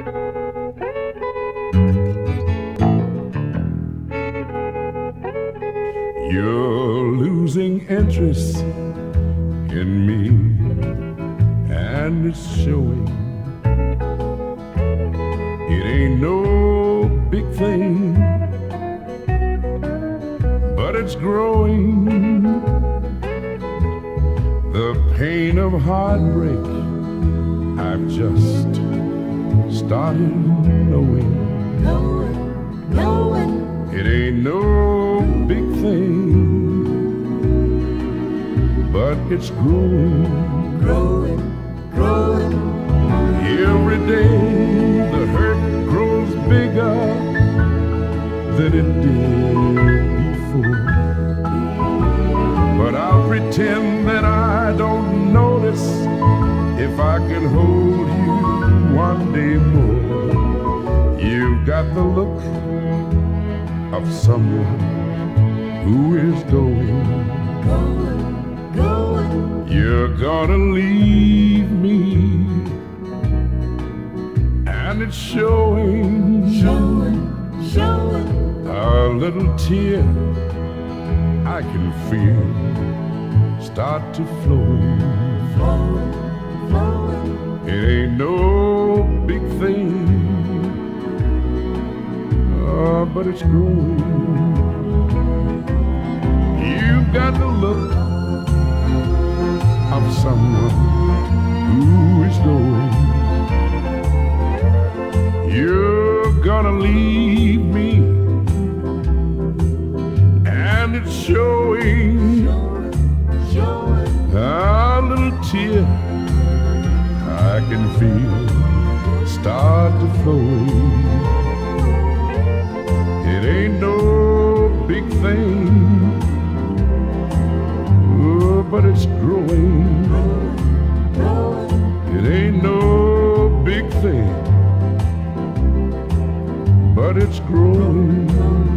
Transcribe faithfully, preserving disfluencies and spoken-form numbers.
You're losing interest in me, and it's showing. It ain't no big thing, but it's growing. The pain of heartbreak I've just started knowing. Knowing, knowing. It ain't no big thing, but it's growing. Growing, growing. Every day the hurt grows bigger than it did before. But I'll pretend that I don't notice if I can hold you one day more. You've got the look of someone who is going. Going, going. You're gonna leave me, and it's showing. Showing, showing. A little tear I can feel start to flow. Flowing, flowing. It ain't no big thing, uh, but it's growing. You've got the look of someone who is going. You're gonna leave me, and it's showing. Showing, showing. A little tear I can feel start to flow. It ain't no big thing, oh, but it's growing. It ain't no big thing, but it's growing.